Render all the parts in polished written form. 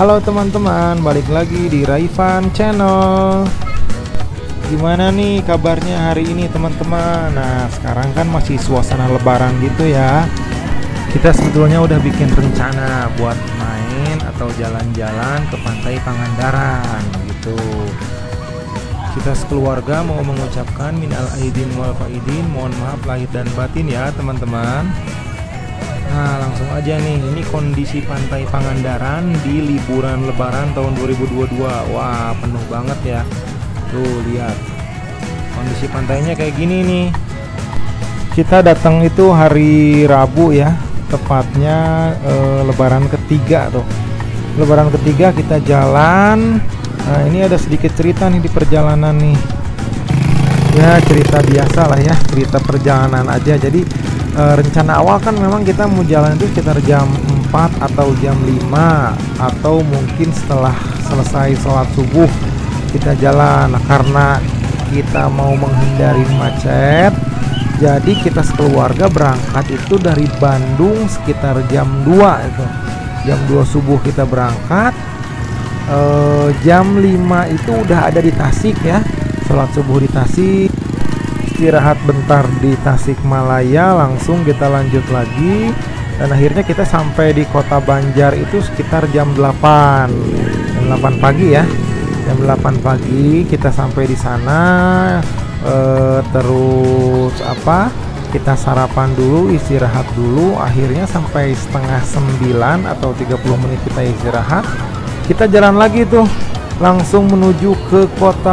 Halo teman-teman, balik lagi di Raivan Channel. Gimana nih kabarnya hari ini teman-teman? Nah, sekarang kan masih suasana lebaran gitu ya. Kita sebetulnya udah bikin rencana buat main atau jalan-jalan ke pantai Pangandaran gitu. Kita sekeluarga mau mengucapkan minal aidin wal faidin, mohon maaf lahir dan batin ya teman-teman. Nah, langsung aja nih, ini kondisi pantai Pangandaran di liburan lebaran tahun 2022. Wah, penuh banget ya. Tuh, lihat. Kondisi pantainya kayak gini nih. Kita datang itu hari Rabu ya, tepatnya lebaran ketiga tuh. Lebaran ketiga kita jalan. Nah, ini ada sedikit cerita nih di perjalanan nih. Ya, cerita biasa lah ya, cerita perjalanan aja. Jadi rencana awal kan memang kita mau jalan itu sekitar jam 4 atau jam 5 atau mungkin setelah selesai sholat subuh kita jalan. Nah, karena kita mau menghindari macet, jadi kita sekeluarga berangkat itu dari Bandung sekitar jam 2 itu. Jam 2 subuh kita berangkat, jam 5 itu udah ada di Tasik ya, sholat subuh di Tasik, istirahat bentar di Tasikmalaya, langsung kita lanjut lagi, dan akhirnya kita sampai di Kota Banjar itu sekitar jam 8 pagi ya. Jam 8 pagi kita sampai di sana, terus kita sarapan dulu, istirahat dulu, akhirnya sampai setengah 9 atau 30 menit kita istirahat. Kita jalan lagi tuh, langsung menuju ke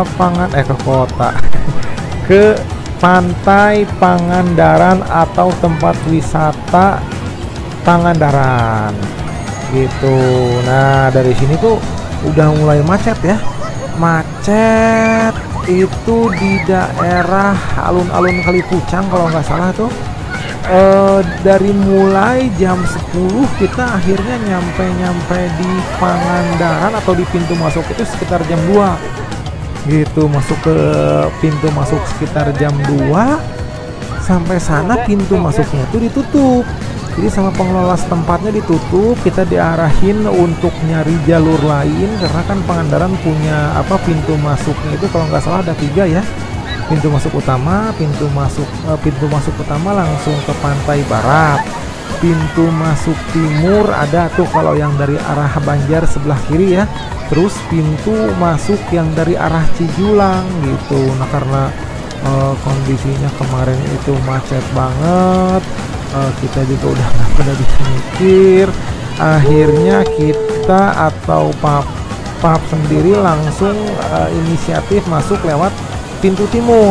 ke Pantai Pangandaran atau tempat wisata Pangandaran gitu. Nah, dari sini tuh udah mulai macet ya. Macet itu di daerah alun-alun Kalipucang kalau nggak salah tuh. Dari mulai jam 10 kita akhirnya nyampe di Pangandaran atau di pintu masuk itu sekitar jam 2 gitu. Masuk ke pintu masuk sekitar jam 2. Sampai sana pintu masuknya itu ditutup, jadi sama pengelola setempatnya ditutup. Kita diarahin untuk nyari jalur lain karena kan Pangandaran punya pintu masuknya itu kalau nggak salah ada 3 ya. Pintu masuk utama, pintu masuk utama langsung ke pantai barat. Pintu masuk timur ada tuh kalau yang dari arah Banjar sebelah kiri ya. Terus pintu masuk yang dari arah Cijulang gitu. Nah, karena kondisinya kemarin itu macet banget, kita juga udah nggak pada bisa mikir. Akhirnya kita atau pap sendiri langsung inisiatif masuk lewat pintu timur.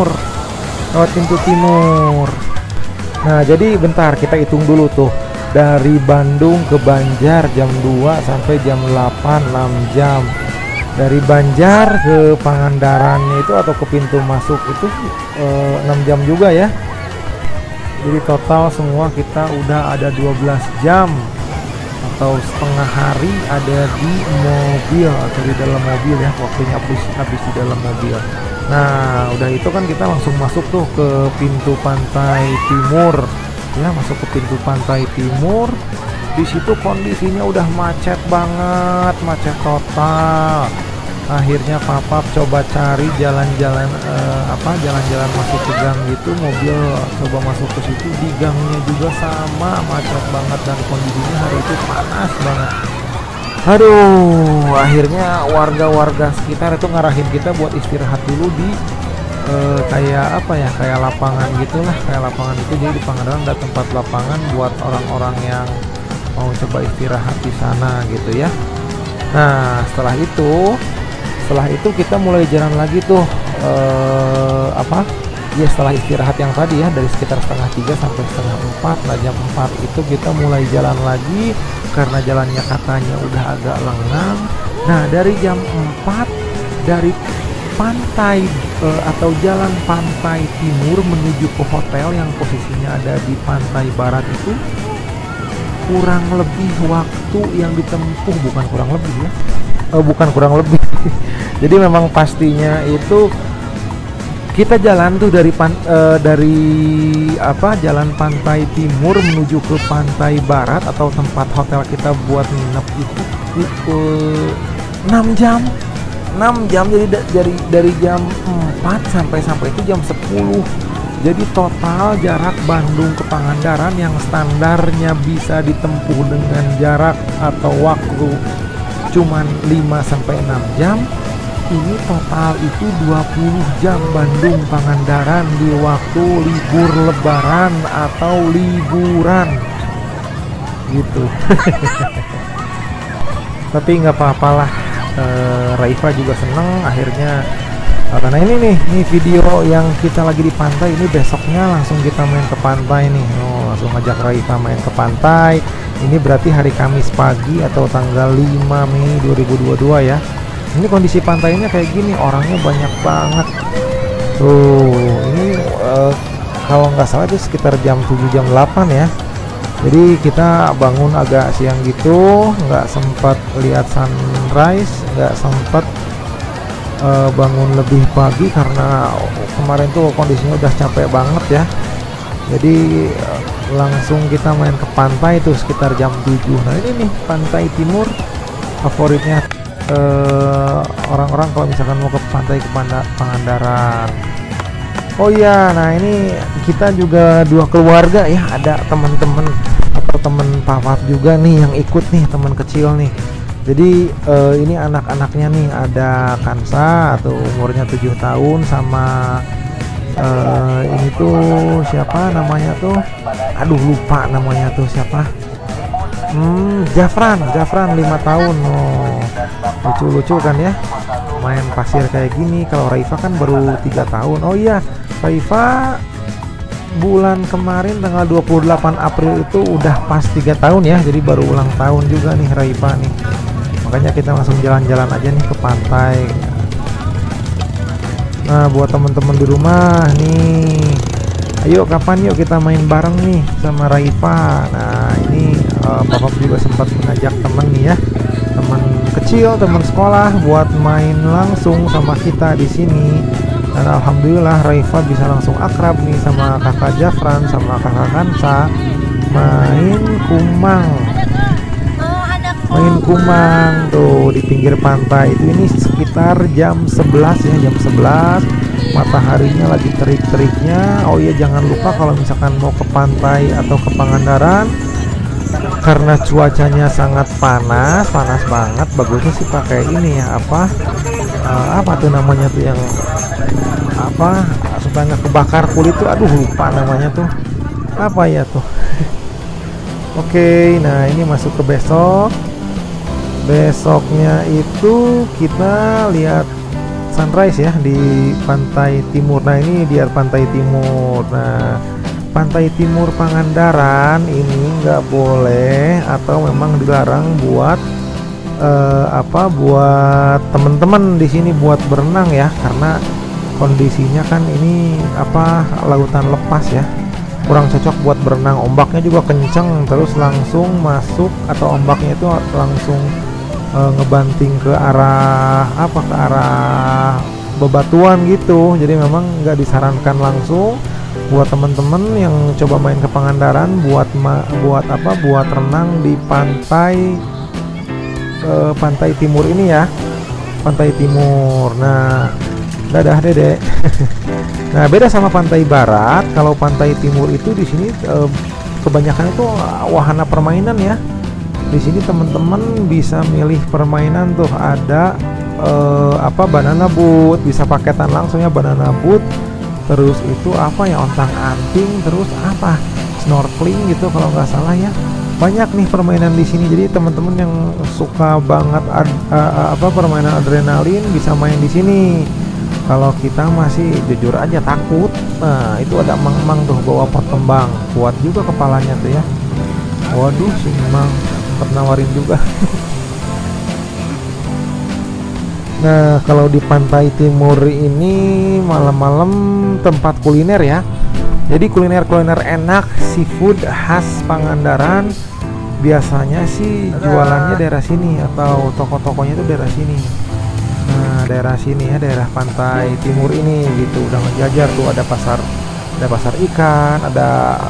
Nah, jadi bentar kita hitung dulu tuh. Dari Bandung ke Banjar jam 2 sampai jam 8, 6 jam. Dari Banjar ke Pangandarannya itu atau ke pintu masuk itu 6 jam juga ya. Jadi total semua kita udah ada 12 jam atau setengah hari ada di mobil atau di dalam mobil ya. Waktunya habis di dalam mobil. Nah, udah itu kan kita langsung masuk tuh ke pintu pantai timur. Ya, masuk ke pintu pantai timur. Di situ kondisinya udah macet banget, macet total. Akhirnya Papap coba cari jalan-jalan jalan-jalan masuk ke gang gitu, mobil coba masuk ke situ. Di gangnya juga sama macet banget dan kondisinya hari itu panas banget. Aduh, akhirnya warga-warga sekitar itu ngarahin kita buat istirahat dulu di kayak lapangan gitulah, kayak lapangan itu. Jadi di Pangandaran ada tempat lapangan buat orang-orang yang mau coba istirahat di sana gitu ya. Nah, setelah itu kita mulai jalan lagi tuh, setelah istirahat yang tadi ya, dari sekitar setengah 3 sampai setengah 4. Nah, jam 4 itu kita mulai jalan lagi karena jalannya katanya udah agak lengang. Nah, dari jam 4 dari pantai atau jalan pantai timur menuju ke hotel yang posisinya ada di pantai barat itu kurang lebih waktu yang ditempuh, bukan kurang lebih jadi memang pastinya itu Kita jalan tuh dari jalan pantai timur menuju ke pantai barat atau tempat hotel kita buat nginep itu 6 jam. 6 jam, jadi dari jam 4 sampai itu jam 10. Jadi total jarak Bandung ke Pangandaran yang standarnya bisa ditempuh dengan jarak atau waktu cuman 5 sampai 6 jam. Ini total itu 20 jam Bandung Pangandaran di waktu libur lebaran atau liburan gitu. Tapi nggak apa-apalah, Raifa juga seneng akhirnya karena ini video yang kita lagi di pantai. Ini besoknya langsung kita main ke pantai nih. Langsung ngajak Raifa main ke pantai. Ini berarti hari Kamis pagi atau tanggal 5 Mei 2022 ya. Ini kondisi pantainya kayak gini, orangnya banyak banget tuh. Ini kalau nggak salah itu sekitar jam 7 jam 8 ya. Jadi kita bangun agak siang gitu, nggak sempat lihat sunrise, nggak sempat bangun lebih pagi karena kemarin tuh kondisinya udah capek banget ya. Jadi langsung kita main ke pantai tuh sekitar jam 7. Nah ini nih pantai timur favoritnya orang-orang kalau misalkan mau ke pantai ke Pangandaran. Oh iya, nah ini kita juga 2 keluarga ya, ada teman-teman atau teman papa juga nih yang ikut nih, teman kecil nih. Jadi ini anak-anaknya nih, ada Kansa atau umurnya 7 tahun sama ini tuh siapa namanya tuh, aduh lupa namanya tuh siapa. Jafran 5 tahun. Lucu-lucu kan ya, main pasir kayak gini. Kalau Raifa kan baru 3 tahun. Oh iya, Raifa bulan kemarin tanggal 28 April itu udah pas 3 tahun ya, jadi baru ulang tahun juga nih Raifa nih. Makanya kita langsung jalan-jalan aja nih ke pantai. Nah buat teman-teman di rumah nih, ayo kapan yuk kita main bareng nih sama Raifa. Nah ini Papa juga sempat mengajak temen nih ya, teman kecil, teman sekolah buat main langsung sama kita di sini. Dan alhamdulillah Raifa bisa langsung akrab nih sama kakak Jafran sama kakak Kansa, main kumang tuh di pinggir pantai itu. Ini sekitar jam 11 ya, jam 11, mataharinya lagi terik-teriknya. Oh iya, jangan lupa kalau misalkan mau ke pantai atau ke Pangandaran, karena cuacanya sangat panas banget, bagusnya sih pakai ini ya, apa tuh namanya tuh yang supaya nggak kebakar kulit tuh, aduh lupa namanya tuh apa ya tuh. Oke, nah ini masuk ke besoknya itu kita lihat sunrise ya di pantai timur. Nah ini dia pantai timur. Nah pantai timur Pangandaran ini nggak boleh atau memang dilarang buat buat temen-temen di sini buat berenang ya, karena kondisinya kan ini lautan lepas ya, kurang cocok buat berenang. Ombaknya juga kenceng, terus langsung masuk atau ombaknya itu langsung ngebanting ke arah bebatuan gitu. Jadi memang nggak disarankan langsung buat teman-teman yang coba main ke Pangandaran buat renang di pantai timur ini ya, pantai timur. Nah dadah dedek. Nah beda sama pantai barat. Kalau pantai timur itu di sini kebanyakan itu wahana permainan ya. Di sini teman-teman bisa milih permainan tuh, ada banana boat, bisa paketan langsung ya, banana boat. Terus itu ontang-anting, terus snorkeling gitu kalau nggak salah ya. Banyak nih permainan di sini. Jadi teman-teman yang suka banget permainan adrenalin bisa main di sini. Kalau kita masih jujur aja takut. Nah itu ada mang-mang tuh bawa pot kembang, kuat juga kepalanya tuh ya. Waduh, si mang nawarin juga. Nah kalau di pantai timur ini malam-malam tempat kuliner ya. Jadi kuliner enak, seafood khas Pangandaran. Biasanya sih jualannya daerah sini atau toko-tokonya itu daerah sini. Nah daerah sini ya, daerah pantai timur ini gitu. Udah ngejajar tuh, ada pasar ikan, ada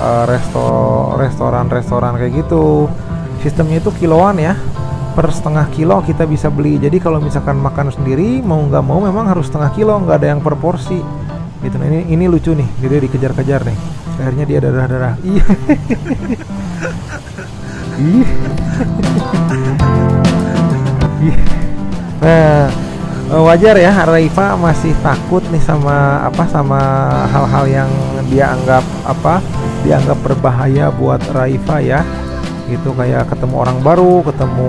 restoran kayak gitu. Sistemnya itu kiloan ya, per setengah kilo kita bisa beli. Jadi kalau misalkan makan sendiri mau nggak mau memang harus setengah kilo, nggak ada yang per porsi gitu. Nah, ini lucu nih, dia dikejar-kejar nih, akhirnya dia darah-darah. Iya. Nah, wajar ya, Raifa masih takut nih sama hal-hal yang dia anggap berbahaya buat Raifa ya. Gitu, kayak ketemu orang baru, ketemu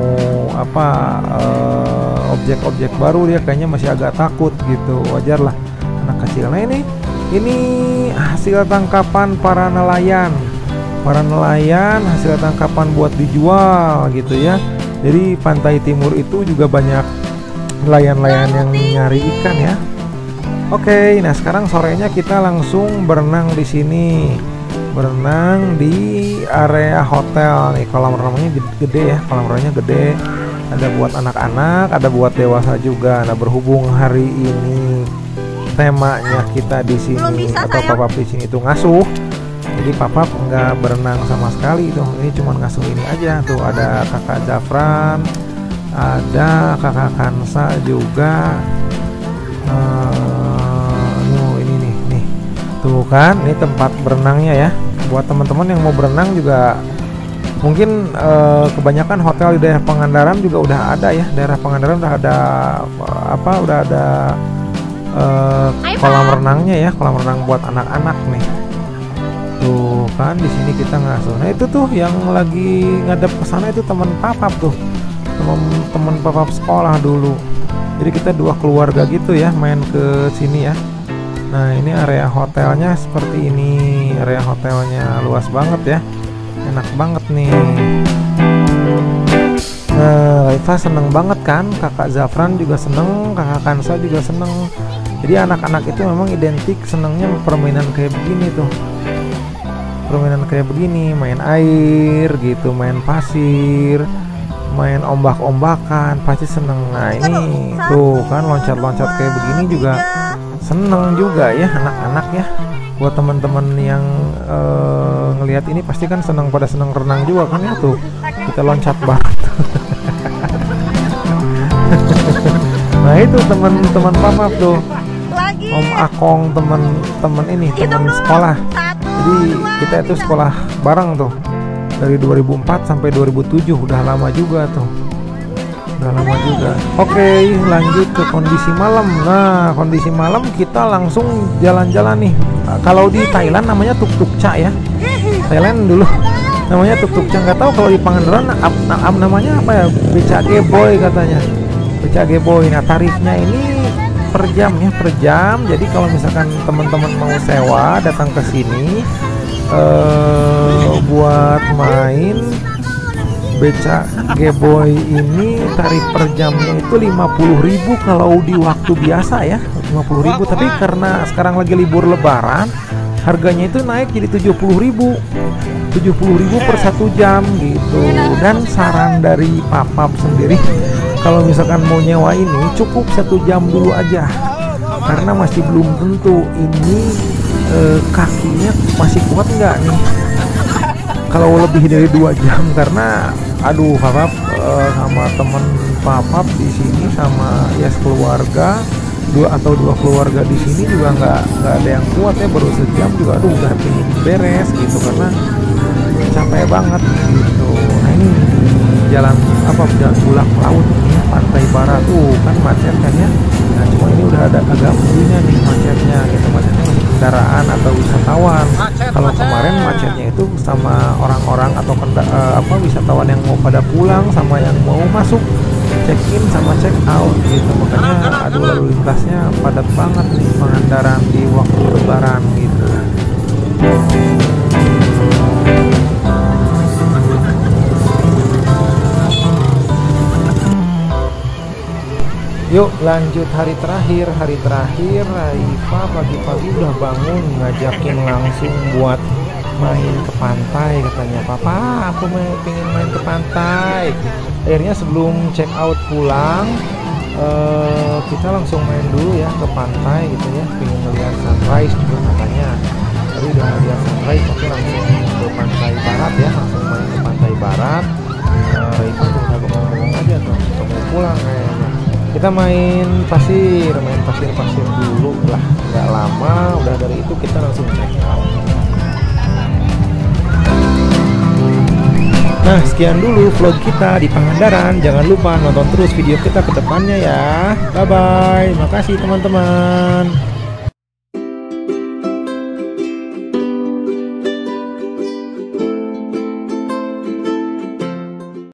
objek-objek baru, dia kayaknya masih agak takut gitu. Wajar lah anak kecil. Nah, ini hasil tangkapan para nelayan hasil tangkapan buat dijual gitu ya. Jadi pantai timur itu juga banyak nelayan-nelayan yang nyari ikan ya. Oke, nah sekarang sorenya kita langsung berenang di sini. Berenang di area hotel nih. Kolam renangnya gede ya, kolam renangnya gede. Ada buat anak-anak, ada buat dewasa juga. Nah, berhubung hari ini temanya kita di sini atau Papa di sini itu ngasuh. Jadi Papa nggak berenang sama sekali tuh. Ini cuma ngasuh ini aja tuh. Ada kakak Zafran, ada kakak Kansa juga. Ini nih tuh kan, ini tempat berenangnya ya. Buat teman-teman yang mau berenang juga mungkin kebanyakan hotel di daerah Pangandaran juga udah ada ya. Daerah Pangandaran udah ada kolam renangnya ya, kolam renang buat anak-anak nih. Tuh kan, di sini kita ngasuh. Nah, itu tuh yang lagi ngadep ke sana itu teman Papap tuh. Teman Papap sekolah dulu. Jadi kita dua keluarga gitu ya main ke sini ya. Nah, ini area hotelnya seperti ini. Area hotelnya luas banget ya. Enak banget nih. Nah, Raifa seneng banget kan. Kakak Zafran juga seneng, kakak Kansa juga seneng. Jadi anak-anak itu memang identik senengnya permainan kayak begini tuh. Permainan kayak begini, main air gitu, main pasir, main ombak-ombakan, pasti seneng. Nah, ini tuh kan loncat-loncat kayak begini juga seneng juga ya anak-anak ya. Buat teman-teman yang ngelihat ini pasti kan pada seneng renang juga kan ya tuh. Kita loncat banget. Nah, itu teman-teman Papa tuh. Om Akong, teman ini, teman sekolah. Jadi kita itu sekolah bareng tuh dari 2004 sampai 2007, udah lama juga tuh. Udah lama juga. Oke, lanjut ke kondisi malam. Nah, kondisi malam kita langsung jalan-jalan nih. Kalau di Thailand namanya tuk-tuk ca ya. Thailand dulu namanya tuk-tuk ca. Nggak tahu kalau di Pangandaran namanya apa ya? Becage boy katanya. Becage boy. Nah, tarifnya ini per jam ya, per jam. Jadi kalau misalkan teman-teman mau sewa datang ke sini buat main beca Geboy ini, tarif per jamnya itu 50.000 kalau di waktu biasa ya, 50.000. Tapi karena sekarang lagi libur lebaran, harganya itu naik jadi 70.000 per 1 jam gitu. Dan saran dari Papap sendiri, kalau misalkan mau nyewa ini cukup 1 jam dulu aja, karena masih belum tentu ini kakinya masih kuat nggak nih kalau lebih dari 2 jam. Karena aduh, Papap sama temen Papap di sini sama ya keluarga dua keluarga di sini juga nggak ada yang kuat ya, baru sejam juga aduh udah pengen beres gitu karena capek banget gitu. Nah, ini jalan pulang laut nih, pantai barat tuh kan macet kan ya. Nah, cuma ini udah ada agak mudahnya nih macetnya gitu. Macetnya masih kendaraan atau wisatawan. Kalau kemarin macetnya itu sama orang-orang atau wisatawan yang mau pada pulang sama yang mau masuk, check in sama check out gitu. Makanya aduh, lalu lintasnya padat banget nih Pangandaran di waktu lebaran gitu. Yuk lanjut hari terakhir. Raifa pagi-pagi udah bangun ngajakin langsung buat main ke pantai. Katanya, Papa aku pengen main ke pantai. Akhirnya sebelum check out pulang, kita langsung main dulu ya ke pantai gitu ya, pengen ngeliat sunrise juga katanya. Tadi udah ngeliat sunrise, oke langsung ke pantai barat ya, langsung main ke pantai barat. Raivan udah ngomong aja tuh, mau pulang kayaknya. Kita main pasir dulu lah, nggak lama. Udah dari itu kita langsung check out. Nah, sekian dulu vlog kita di Pangandaran. Jangan lupa nonton terus video kita ke depannya ya. Bye bye. Makasih teman-teman.